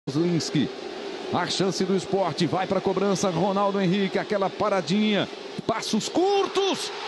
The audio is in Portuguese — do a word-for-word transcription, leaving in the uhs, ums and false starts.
Zlinski, a chance do Sport, vai para a cobrança, Ronaldo Henrique, aquela paradinha, passos curtos,